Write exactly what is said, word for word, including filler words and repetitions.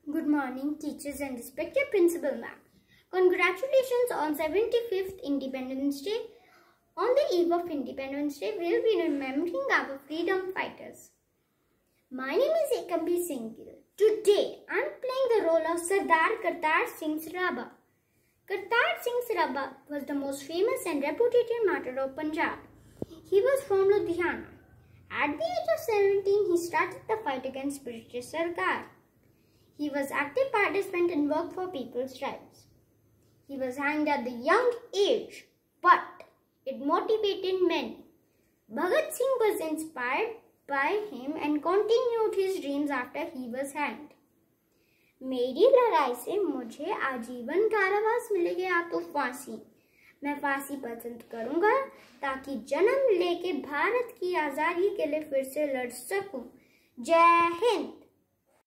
Good morning, teachers and respected principal ma'am. Congratulations on seventy-fifth Independence Day. On the eve of Independence Day, we will be remembering our freedom fighters. My name is Ekambir Singh Gill. Today, I am playing the role of Sardar Kartar Singh Saraban. Kartar Singh Saraban was the most famous and reputed martyr of Punjab. He was from Ludhiana. At the age of seventeen, he started the fight against British Sarkar. He was an active participant and worked for people's rights. He was hanged at the young age, but it motivated many. Bhagat Singh was inspired by him and continued his dreams after he was hanged. मेरी लड़ाई से मुझे आजीवन कारावास मिलेगा या तो फांसी। मैं फांसी पसंद करूंगा ताकि जन्म लेके भारत की आजादी के लिए फिर से लड़ सकूं। जय हिंद।